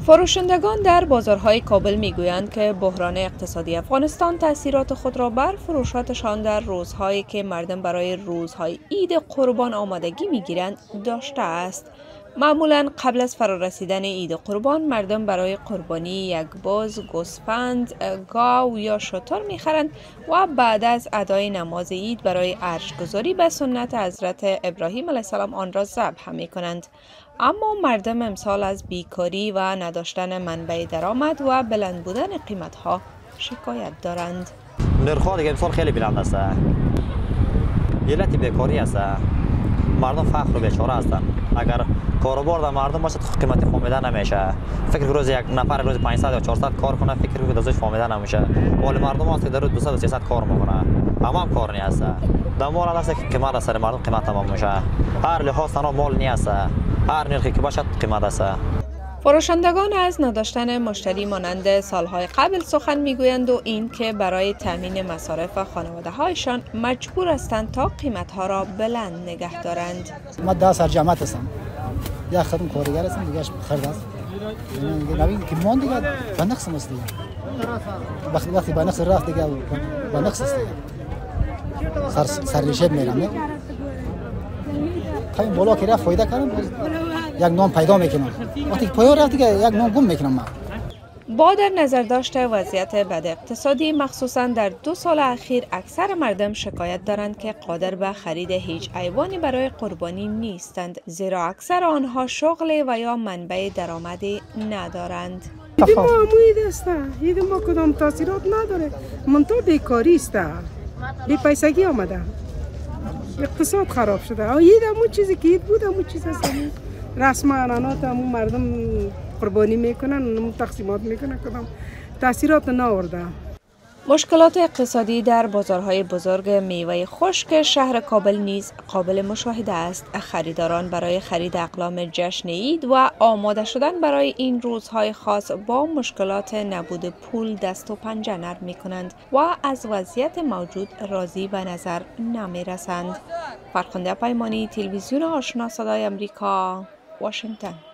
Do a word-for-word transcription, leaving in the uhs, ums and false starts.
فروشندگان در بازارهای کابل میگویند که بحران اقتصادی افغانستان تأثیرات خود را بر فروشاتشان در روزهایی که مردم برای روزهای عید قربان آمادگی میگیرند داشته است. معمولا قبل از فرارسیدن عید قربان مردم برای قربانی یک باز، گوسفند، گاو یا شتر میخرند و بعد از ادای نماز عید برای ارشگزاری به سنت حضرت ابراهیم علیه السلام آن را ذبح میکنند. اما مردم امسال از بیکاری و نداشتن منبع درآمد و بلند بودن قیمتها شکایت دارند. نرخ‌ها دیگه امسال خیلی بلند است. علت بیکاری است. مردم فقر و بیچاره هستند. اگر کاروبار در مردم باشه قیمت فهمیده نمیشه. فکر روز یک نفر روز پانصد یا چهارصد کار کنه فکر که دزدش فهمیده نمیشه. ولی مردم هست که در روز دویست و سیصد کار میکنه. اما هم کار نیست. در مال هست که قیمت سر مردم قیمت تمام میشه. هر لحاظ تنها مال نیست. هر نرخی که باشد قیمت است. فروشندگان از نداشتن مشتری مانند سالهای قبل سخن میگویند و این که برای تامین مصارف خانواده هایشان مجبور هستند تا قیمت ها را بلند نگه دارند. ما ده سر جماعت هستم. یا خودم کارگر هستم دیگه خرید است. نبین که مان دیگه به نقص است دیگه. وقتی وقتی به نقص رفت دیگه به نقص است دیگه. سر سر ریشه میرم نه. خیلی بالا که رفت فایده کردم یک نام پیدا میکنم. وقتی که پایان رفت دیگه یک نام گم میکنم من. با در نظر داشته وضعیت بد اقتصادی مخصوصا در دو سال اخیر اکثر مردم شکایت دارند که قادر به خرید هیچ حیوانی برای قربانی نیستند زیرا اکثر آنها شغل و یا منبع درآمدی ندارند. ایده ما امید است. ایده ما کدام تاثیرات نداره. منتها بیکاری است. بی پیسگی آمده. اقتصاد خراب شده. ایده همون چیزی که اید بود همون چیز است. رسم عنعنات همون مردم قربانی میکنن، همون تقسیمات میکنن کدام تاثیرات نآورده. مشکلات اقتصادی در بازارهای بزرگ میوه خشک شهر کابل نیز قابل مشاهده است. خریداران برای خرید اقلام جشن عید و آماده شدن برای این روزهای خاص با مشکلات نبود پول دست و پنجه نرم می کنند و از وضعیت موجود راضی به نظر نمی رسند. فرخنده پیمانی، تلویزیون آشنا صدای امریکا، واشنگتن.